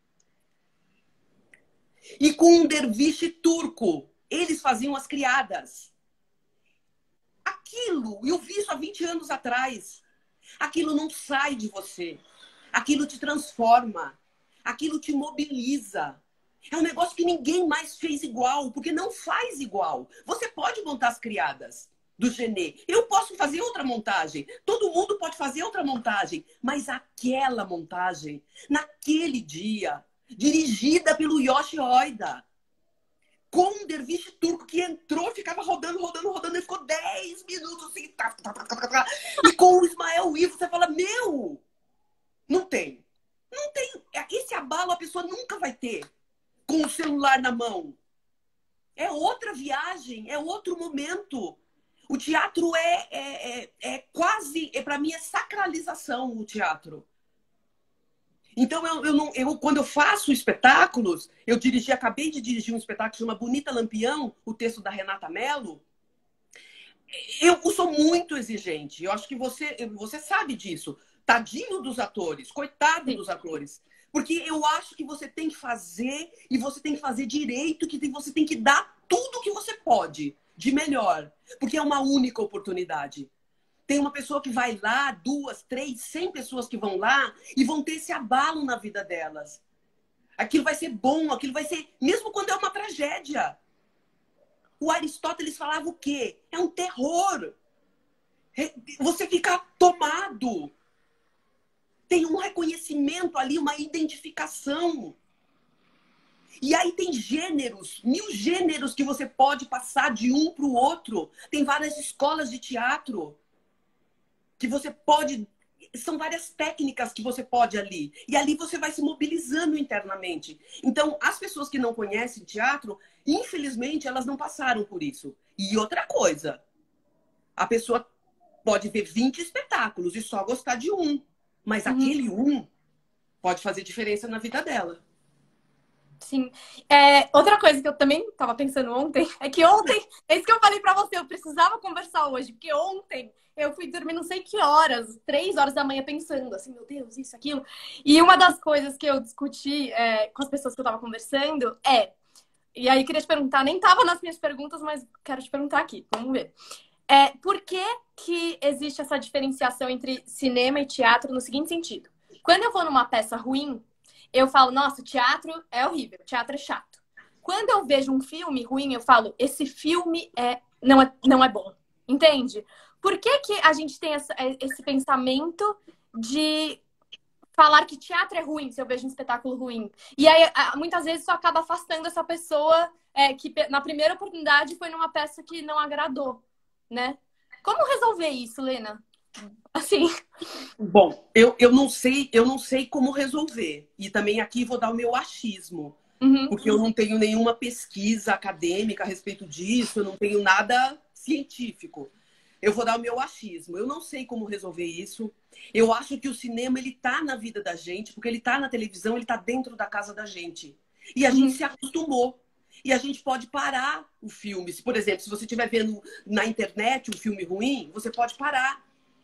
E com um derviche turco. Eles faziam As Criadas. Aquilo, eu vi isso há 20 anos atrás. Aquilo não sai de você. Aquilo te transforma. Aquilo te mobiliza. É um negócio que ninguém mais fez igual, porque não faz igual. Você pode montar As Criadas do Genet. Eu posso fazer outra montagem. Todo mundo pode fazer outra montagem. Mas aquela montagem, naquele dia, dirigida pelo Yoshi Oida, com um derviche turco que entrou, ficava rodando, ele ficou 10 minutos assim, e com o Ismael Ivo, você fala, meu, não tem. Não tem. Esse abalo a pessoa nunca vai ter com o celular na mão. É outra viagem, é outro momento. O teatro é quase, para mim, é sacralização o teatro. Então, quando eu faço espetáculos, acabei de dirigir um espetáculo que chama Bonita Lampião, o texto da Renata Mello. Eu sou muito exigente. Eu acho que você sabe disso. Tadinho dos atores, coitado dos atores. Porque eu acho que você tem que fazer, e você tem que fazer direito, que você tem que dar tudo que você pode de melhor. Porque é uma única oportunidade. Tem uma pessoa que vai lá, 2, 3, 100 pessoas que vão lá e vão ter esse abalo na vida delas. Aquilo vai ser bom, aquilo vai ser... Mesmo quando é uma tragédia. O Aristóteles falava o quê? É um terror. Você fica tomado. Tem um reconhecimento ali, uma identificação. E aí tem gêneros, 1000 gêneros que você pode passar de um para o outro. Tem várias escolas de teatro que você pode... São várias técnicas que você pode ali. E ali você vai se mobilizando internamente. Então, as pessoas que não conhecem teatro, infelizmente, elas não passaram por isso. E outra coisa, a pessoa pode ver 20 espetáculos e só gostar de um. Mas aquele um pode fazer diferença na vida dela. Sim. Outra coisa que eu também estava pensando ontem, é isso que eu falei pra você, eu precisava conversar hoje, porque ontem eu fui dormir não sei que horas, 3 horas da manhã pensando assim, meu Deus, isso, aquilo. E uma das coisas que eu discuti com as pessoas que eu estava conversando e aí queria te perguntar, nem estava nas minhas perguntas, mas quero te perguntar aqui, vamos ver. Por que existe essa diferenciação entre cinema e teatro no seguinte sentido? Quando eu vou numa peça ruim, eu falo, nossa, o teatro é horrível, o teatro é chato. Quando eu vejo um filme ruim, eu falo, esse filme não é bom. Entende? Por que a gente tem esse pensamento de falar que teatro é ruim se eu vejo um espetáculo ruim? E aí, muitas vezes, isso acaba afastando essa pessoa que, na primeira oportunidade, foi numa peça que não agradou, né? Como resolver isso, Lena? Assim... Bom, eu não sei como resolver. E também aqui vou dar o meu achismo. Porque eu não tenho nenhuma pesquisa acadêmica a respeito disso, eu não tenho nada científico. Eu vou dar o meu achismo. Eu não sei como resolver isso. Eu acho que o cinema, ele tá na vida da gente, porque ele tá na televisão, ele tá dentro da casa da gente. E a gente se acostumou. E a gente pode parar o filme. Por exemplo, se você estiver vendo na internet um filme ruim, você pode parar.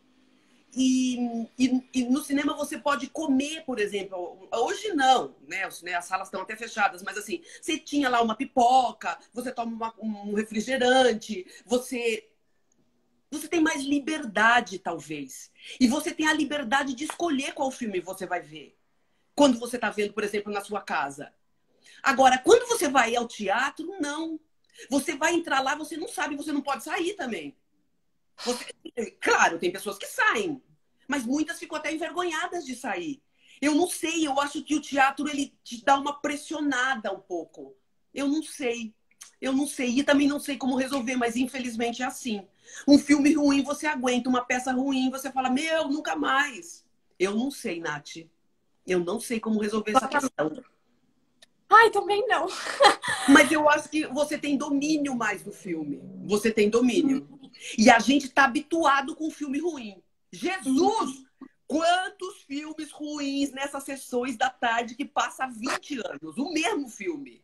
E no cinema você pode comer, por exemplo. Hoje não, né? As salas estão até fechadas, mas assim, você tinha lá uma pipoca, você toma um refrigerante, você tem mais liberdade, talvez. E você tem a liberdade de escolher qual filme você vai ver. Quando você está vendo, por exemplo, na sua casa. Agora, quando você vai ao teatro, não. Você vai entrar lá, você não sabe, você não pode sair também. Claro, tem pessoas que saem, mas muitas ficam até envergonhadas de sair. Eu não sei, eu acho que o teatro ele te dá uma pressionada um pouco. Eu não sei. E também não sei como resolver, mas infelizmente é assim. Um filme ruim você aguenta, uma peça ruim você fala, meu, nunca mais. Eu não sei, Nath. Eu não sei como resolver essa questão. Ai, também não. Mas eu acho que você tem domínio mais do filme. Você tem domínio. E a gente tá habituado com filme ruim. Jesus! Quantos filmes ruins nessas sessões da tarde que passa há 20 anos? O mesmo filme.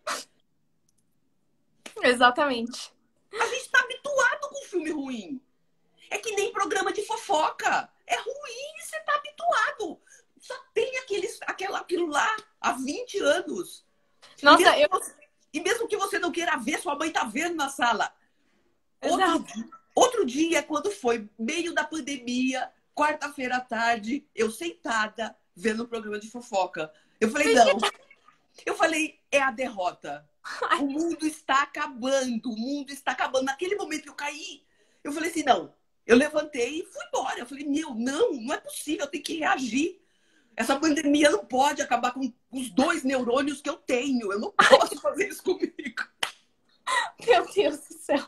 Exatamente. A gente está habituado com filme ruim. É que nem programa de fofoca. É ruim e você está habituado. Só tem aquilo lá há 20 anos. Nossa, E mesmo que você não queira ver, sua mãe tá vendo na sala. Exato. Outro dia, quando foi meio da pandemia, quarta-feira à tarde, eu sentada, vendo um programa de fofoca. Eu falei, não. Eu falei, é a derrota. O mundo está acabando. O mundo está acabando. Naquele momento que eu caí, eu falei assim, não. Eu levantei e fui embora. Eu falei, não é possível, eu tenho que reagir. Essa pandemia não pode acabar com os 2 neurônios que eu tenho. Eu não posso fazer isso comigo. Meu Deus do céu.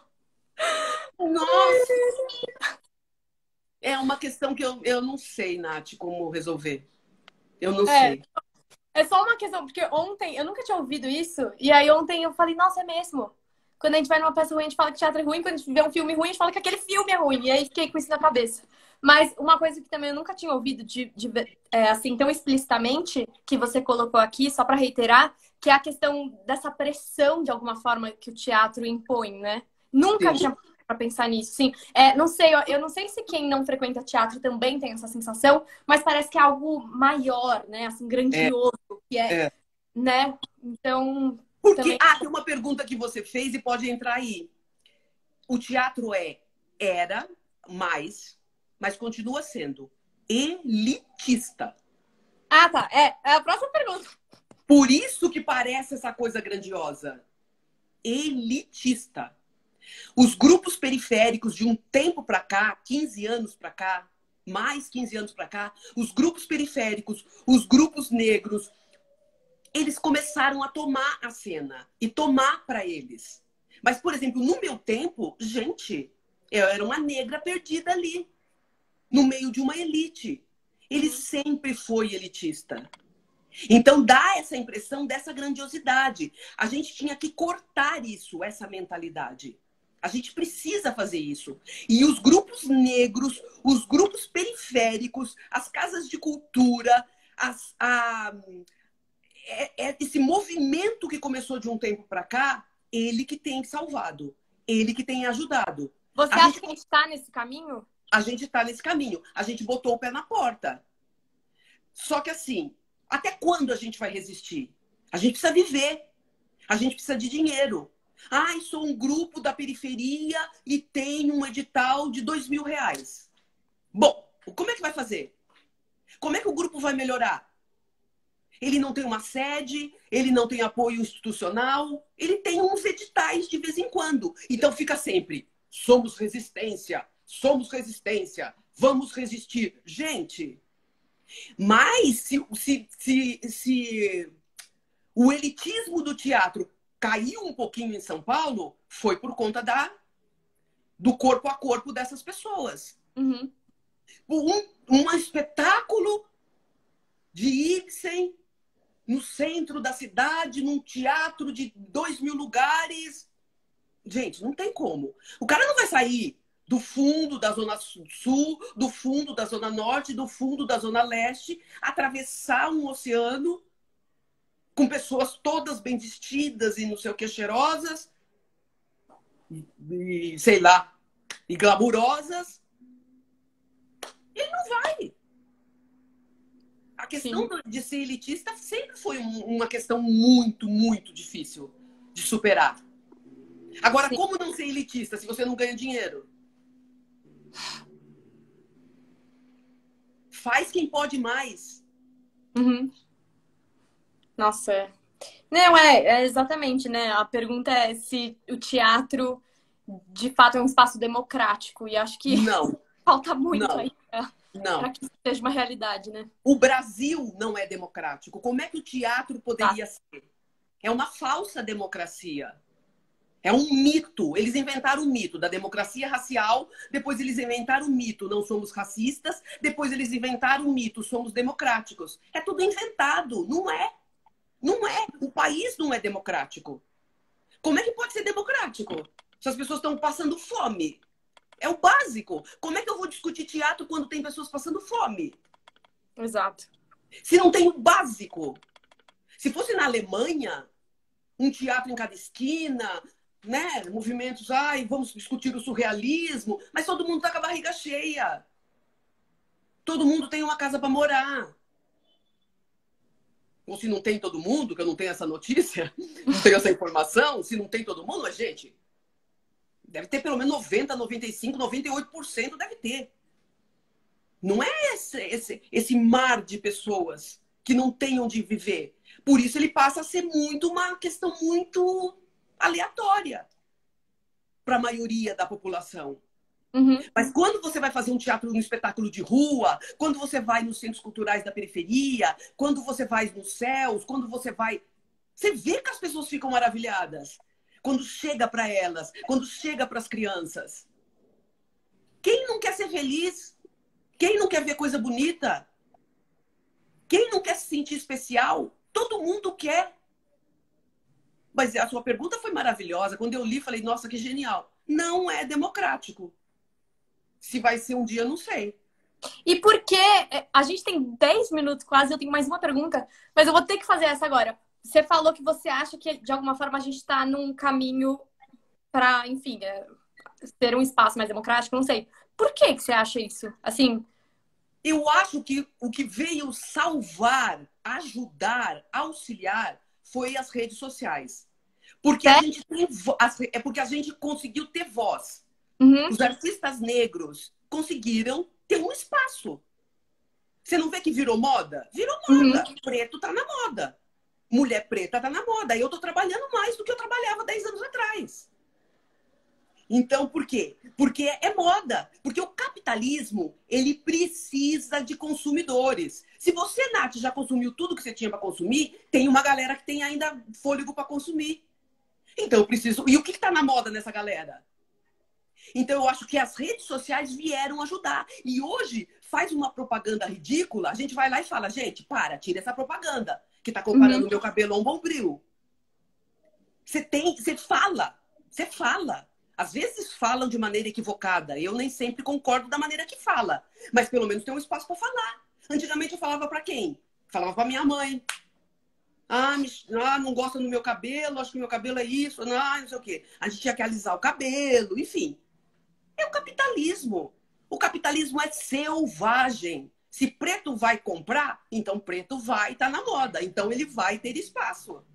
Nossa! É uma questão que eu não sei, Nath, como resolver. Eu não sei. É só uma questão, porque ontem eu nunca tinha ouvido isso, e aí ontem eu falei, nossa, é mesmo. Quando a gente vai numa peça ruim, a gente fala que teatro é ruim, quando a gente vê um filme ruim, a gente fala que aquele filme é ruim. E aí fiquei com isso na cabeça. Mas uma coisa que também eu nunca tinha ouvido assim, tão explicitamente, que você colocou aqui, só para reiterar, que é a questão dessa pressão, de alguma forma, que o teatro impõe, né? Nunca Sim. tinha para pensar nisso, sim. Não sei, eu não sei se quem não frequenta teatro também tem essa sensação, mas parece que é algo maior, né? Assim, grandioso, que né? Então, Porque, também... tem uma pergunta que você fez e pode entrar aí. O teatro era mais, mas continua sendo elitista. Ah, tá. É a próxima pergunta. Por isso que parece essa coisa grandiosa. Elitista. Os grupos periféricos de um tempo para cá, 15 anos para cá, mais 15 anos para cá, os grupos periféricos, os grupos negros, eles começaram a tomar a cena e tomar para eles. Mas, por exemplo, no meu tempo, gente, eu era uma negra perdida ali, no meio de uma elite. Ele sempre foi elitista. Então, dá essa impressão dessa grandiosidade. A gente tinha que cortar isso, essa mentalidade. A gente precisa fazer isso. E os grupos negros, os grupos periféricos, as casas de cultura, esse movimento que começou de um tempo para cá, ele que tem salvado, ele que tem ajudado. Você acha que a gente está nesse caminho? A gente está nesse caminho. A gente botou o pé na porta. Só que assim, até quando a gente vai resistir? A gente precisa viver. A gente precisa de dinheiro. Sou um grupo da periferia e tenho um edital de R$2.000. Bom, como é que vai fazer? Como é que o grupo vai melhorar? Ele não tem uma sede, ele não tem apoio institucional, ele tem uns editais de vez em quando. Então fica sempre, somos resistência, vamos resistir. Gente, mas se o elitismo do teatro caiu um pouquinho em São Paulo, foi por conta do corpo a corpo dessas pessoas. Uhum. Um espetáculo de Ibsen no centro da cidade, num teatro de 2.000 lugares. Gente, não tem como. O cara não vai sair do fundo da Zona Sul, do fundo da Zona Norte, do fundo da Zona Leste, atravessar um oceano com pessoas todas bem vestidas e não sei o que, cheirosas, e sei lá, e glamourosas. Ele não vai. A questão de ser elitista sempre foi uma questão muito, muito difícil de superar. Agora, como não ser elitista se você não ganha dinheiro? Faz quem pode mais. Uhum. Nossa. Não, exatamente, né? A pergunta é se o teatro de fato é um espaço democrático. E acho que não. Falta muito aí não. para que isso seja uma realidade, né? O Brasil não é democrático. Como é que o teatro poderia ser? É uma falsa democracia. É um mito. Eles inventaram o mito da democracia racial, depois eles inventaram o mito, não somos racistas, depois eles inventaram o mito, somos democráticos. É tudo inventado. Não é. Não é. O país não é democrático. Como é que pode ser democrático? Se as pessoas estão passando fome. É o básico. Como é que eu vou discutir teatro quando tem pessoas passando fome? Exato. Se não tem o básico. Se fosse na Alemanha, um teatro em cada esquina, né? Movimentos, ai, vamos discutir o surrealismo, mas todo mundo tá com a barriga cheia. Todo mundo tem uma casa para morar. Ou se não tem todo mundo, que eu não tenho essa notícia, não tenho essa informação, se não tem todo mundo, mas, gente, deve ter pelo menos 90, 95, 98% deve ter. Não é esse mar de pessoas que não têm onde viver. Por isso ele passa a ser muito uma questão muito aleatória para a maioria da população. Uhum. Mas quando você vai fazer um teatro, um espetáculo de rua, quando você vai nos centros culturais da periferia, quando você vai nos céus, quando você vai... Você vê que as pessoas ficam maravilhadas. Quando chega para elas, quando chega para as crianças. Quem não quer ser feliz? Quem não quer ver coisa bonita? Quem não quer se sentir especial? Todo mundo quer. Mas a sua pergunta foi maravilhosa. Quando eu li, falei, nossa, que genial. Não é democrático. Se vai ser um dia, não sei. E por que... A gente tem 10 minutos quase, eu tenho mais uma pergunta, mas eu vou ter que fazer essa agora. Você falou que você acha que, de alguma forma, a gente está num caminho para, enfim, ter um espaço mais democrático, não sei. Por que você acha isso? Assim... Eu acho que o que veio salvar, ajudar, auxiliar foi as redes sociais. Porque a gente tem é porque a gente conseguiu ter voz. Uhum. Os artistas negros conseguiram ter um espaço. Você não vê que virou moda? Virou moda. Uhum. Preto tá na moda. Mulher preta tá na moda. E eu tô trabalhando mais do que eu trabalhava 10 anos atrás. Então, por quê? Porque é moda. Porque o capitalismo, ele precisa de consumidores. Se você, Nath, já consumiu tudo que você tinha para consumir, tem uma galera que tem ainda fôlego para consumir. Então, eu preciso... E o que está na moda nessa galera? Então, eu acho que as redes sociais vieram ajudar. E hoje, faz uma propaganda ridícula, a gente vai lá e fala, gente, tira essa propaganda, que está comparando o meu cabelo a um bombril. Você fala. Às vezes falam de maneira equivocada. Eu nem sempre concordo da maneira que fala. Mas pelo menos tem um espaço para falar. Antigamente eu falava para quem? Falava para minha mãe. Não gosta do meu cabelo, acho que meu cabelo é isso, não sei o quê. A gente tinha que alisar o cabelo, enfim. É o capitalismo. O capitalismo é selvagem. Se preto vai comprar, então preto vai estar na moda. Então ele vai ter espaço.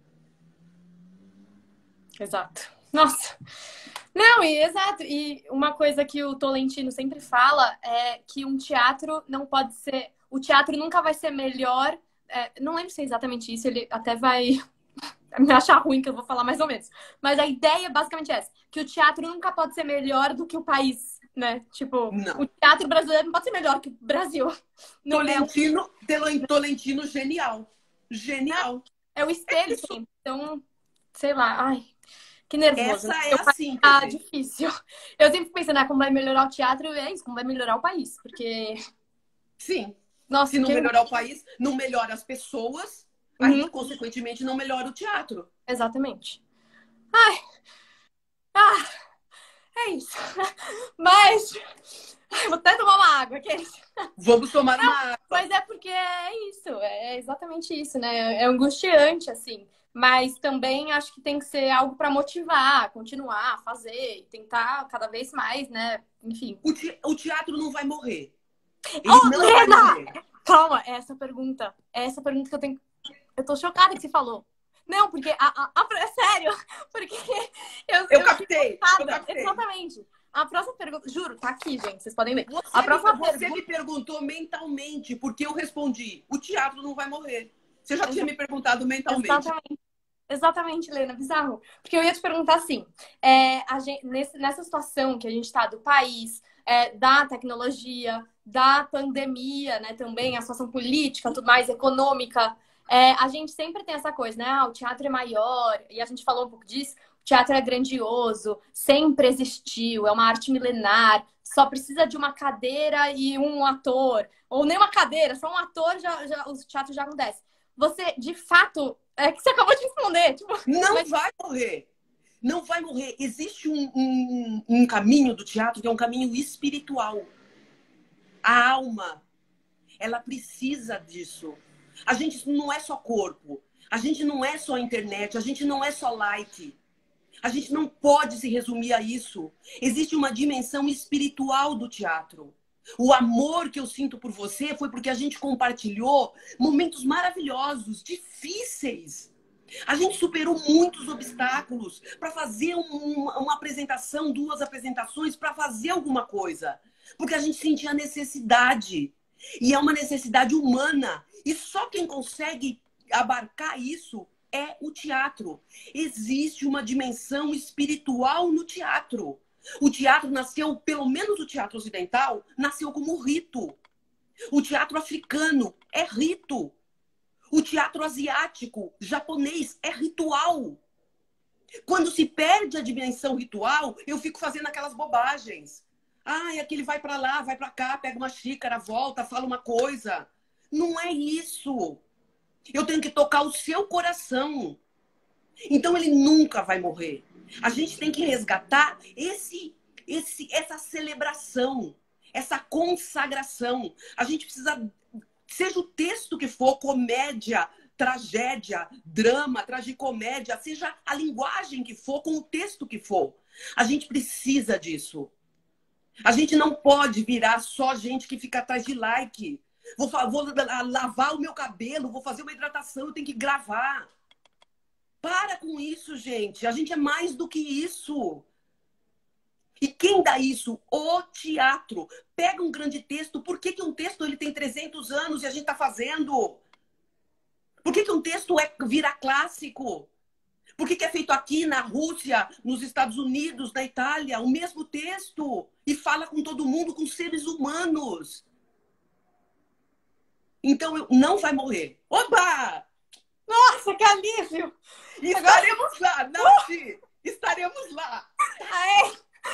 Exato. Nossa! Não, exato. E uma coisa que o Tolentino sempre fala é que um teatro não pode ser... O teatro nunca vai ser melhor... não lembro se é exatamente isso, ele até vai me achar ruim que eu vou falar mais ou menos. Mas a ideia é basicamente essa, que o teatro nunca pode ser melhor do que o país, né? Tipo, não. O teatro brasileiro não pode ser melhor que o Brasil. Tolentino, genial. Genial. É o espelho sempre. Então, sei lá, ai... Que nervoso. Essa é a síntese. Tá difícil. Eu sempre penso, né? Como vai melhorar o teatro, é isso, como vai melhorar o país. Porque. Sim. Nossa, se não melhorar o país, não melhora as pessoas, aí, consequentemente, não melhora o teatro. Exatamente. Ai. É isso. Mas. Vou até tomar uma água, aqueles. Vamos tomar uma água. Mas é porque é isso, é exatamente isso, né? É angustiante, assim. Mas também acho que tem que ser algo para motivar, continuar, fazer, tentar cada vez mais, né? Enfim. O teatro não vai morrer. Lena! Calma, essa pergunta que eu tenho. Eu tô chocada que você falou. Não, porque é sério, porque eu captei. Exatamente. A próxima pergunta, juro, tá aqui, gente, vocês podem ler. Você me perguntou mentalmente, porque eu respondi, o teatro não vai morrer. Você já tinha me perguntado mentalmente. Exatamente, Lena, bizarro. Porque eu ia te perguntar assim, nessa situação que a gente tá do país, da tecnologia, da pandemia, né, também, a situação política, tudo mais, econômica, a gente sempre tem essa coisa, né, o teatro é maior, e a gente falou um pouco disso, o teatro é grandioso, sempre existiu, é uma arte milenar, só precisa de uma cadeira e um ator, ou nem uma cadeira, só um ator, o teatro já acontece. Você, de fato, que você acabou de responder. Tipo, vai morrer. Não vai morrer. Existe um caminho do teatro que é um caminho espiritual. A alma. ela precisa disso. A gente não é só corpo, a gente não é só internet, a gente não é só like. A gente não pode se resumir a isso. Existe uma dimensão espiritual do teatro. O amor que eu sinto por você foi porque a gente compartilhou momentos maravilhosos, difíceis. A gente superou muitos obstáculos para fazer uma apresentação, 2 apresentações, para fazer alguma coisa. Porque a gente sentia necessidade. E é uma necessidade humana. E só quem consegue abarcar isso é o teatro. Existe uma dimensão espiritual no teatro. O teatro nasceu, pelo menos o teatro ocidental, nasceu como rito. O teatro africano é rito. O teatro asiático, japonês, é ritual. Quando se perde a dimensão ritual, eu fico fazendo aquelas bobagens. Ah, aquele vai para lá, vai para cá, pega uma xícara, volta, fala uma coisa. Não é isso. Eu tenho que tocar o seu coração. Então ele nunca vai morrer. A gente tem que resgatar essa celebração, essa consagração. A gente precisa, seja o texto que for, comédia, tragédia, drama, tragicomédia, seja a linguagem que for, com o texto que for. A gente precisa disso. A gente não pode virar só gente que fica atrás de like. Vou lavar o meu cabelo, vou fazer uma hidratação, eu tenho que gravar. Para com isso, gente. A gente é mais do que isso. E quem dá isso? O teatro. Pega um grande texto. Por que um texto ele tem 300 anos e a gente está fazendo? Por que um texto vira clássico? Por que é feito aqui na Rússia, nos Estados Unidos, na Itália, o mesmo texto? E fala com todo mundo, com seres humanos. Então, não vai morrer. Oba! Nossa, que alívio! Estaremos lá, Nath! Estaremos lá! Aê!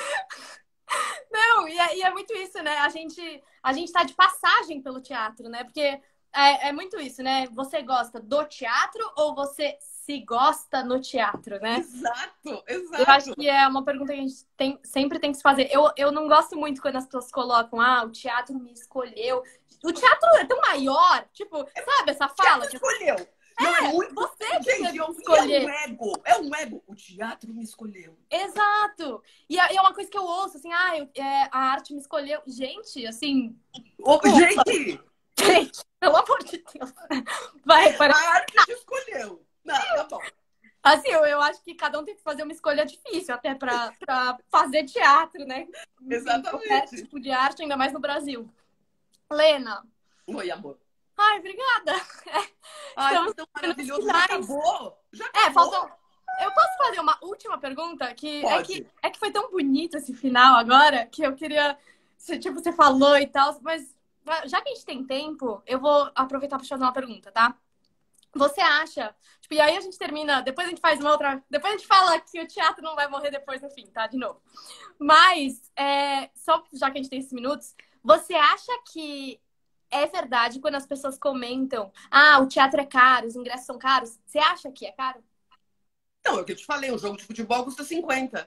Não, e é muito isso, né? A gente tá de passagem pelo teatro, né? Porque é muito isso, né? Você gosta do teatro ou você se gosta no teatro, né? Exato, exato. Eu acho que é uma pergunta que a gente sempre tem que se fazer. Eu não gosto muito quando as pessoas colocam, o teatro me escolheu. O teatro é tão maior, tipo, sabe essa fala? O teatro escolheu. Não, é muito... Você que gente, deve escolher. É um ego. O teatro me escolheu. Exato. E é uma coisa que eu ouço, assim, a arte me escolheu. Gente, assim... Gente, pelo amor de Deus. A arte te escolheu. Não, tá bom. Assim, eu acho que cada um tem que fazer uma escolha difícil, até pra fazer teatro, né? Exatamente. Qualquer tipo de arte, ainda mais no Brasil. Lena. Oi, amor. Ai, obrigada. Ai, tão maravilhoso. Já acabou? Já acabou? Faltou... Eu posso fazer uma última pergunta? Pode. É que foi tão bonito esse final agora, que eu queria... Tipo, você falou e tal, mas já que a gente tem tempo, eu vou aproveitar para te fazer uma pergunta, tá? Você acha... Tipo, e aí a gente termina... Depois a gente faz uma outra... Depois a gente fala que o teatro não vai morrer depois no fim, tá? De novo. Mas, só já que a gente tem esses minutos, você acha que é verdade quando as pessoas comentam o teatro é caro, os ingressos são caros? Você acha que é caro? Não, é o que eu te falei, um jogo de futebol custa 50.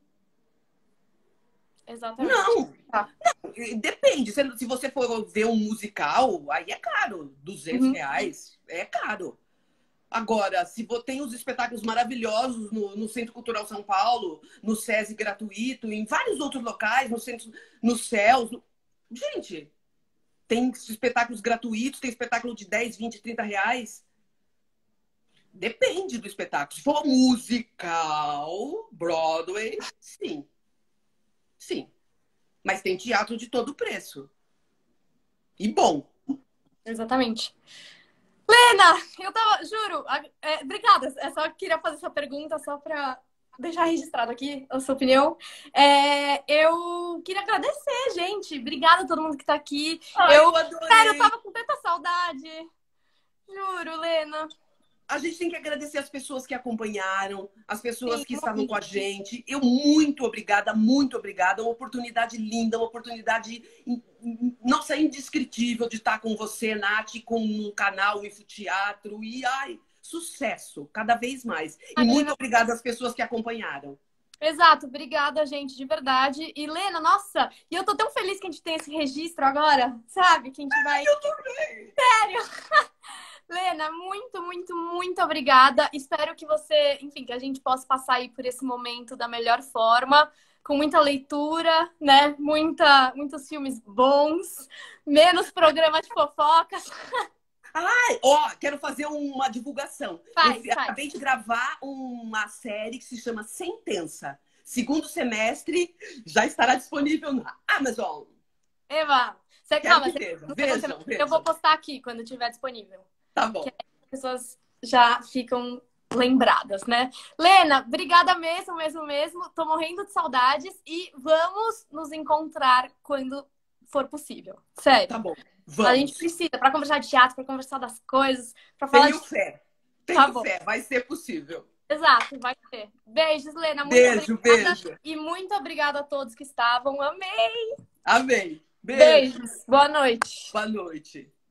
Exatamente. Não, depende. Se você for ver um musical, aí é caro. R$ 200 é caro. Agora, se tem os espetáculos maravilhosos no Centro Cultural São Paulo, no SESI gratuito, em vários outros locais, no CELS. Gente, tem espetáculos gratuitos, tem espetáculo de 10, 20, 30 reais. Depende do espetáculo. Se for musical, Broadway, sim. Sim. Mas tem teatro de todo preço. E bom. Exatamente. Lena, eu tava, juro, obrigada. Eu só queria fazer essa pergunta só pra deixar registrado aqui a sua opinião. Eu queria agradecer, gente. Obrigada a todo mundo que tá aqui. Eu adorei. Sério, eu tava com tanta saudade. Juro, Lena. A gente tem que agradecer as pessoas que acompanharam, as pessoas que estavam com a gente. Muito obrigada, muito obrigada. Uma oportunidade linda, uma oportunidade, nossa, indescritível de estar com você, Nath, com o canal Infoteatro. E, sucesso, cada vez mais. E muito obrigada às pessoas que acompanharam. Exato, obrigada, gente, de verdade. E Lena, nossa, e eu tô tão feliz que a gente tem esse registro agora, sabe? Que a gente vai. Eu também. Lena, muito, muito, muito obrigada. Espero que você, enfim, que a gente possa passar aí por esse momento da melhor forma, com muita leitura, né? Muitos filmes bons, menos programa de fofocas. Ai, ó, quero fazer uma divulgação. Faz, Eu faz. acabei de gravar uma série que se chama Sentença. Segundo semestre já estará disponível na Amazon. Eva, você Quero calma, que você... vejam, eu vou vejam. postar aqui quando estiver disponível. Tá Que bom. aí as pessoas já ficam lembradas, né? Lena, obrigada mesmo, mesmo, mesmo. Tô morrendo de saudades e vamos nos encontrar quando for possível. Tá Sério. bom. A gente Vamos. precisa para conversar de teatro, para conversar das coisas, para falar Tenho de... fé. Tá Tenho bom. fé. Vai ser possível. Exato, vai ter. Beijos, Lena. Muito Beijo, obrigada. beijo. E muito obrigada a todos que estavam. Amei. Amém. Beijo. Beijos. Boa noite. Boa noite.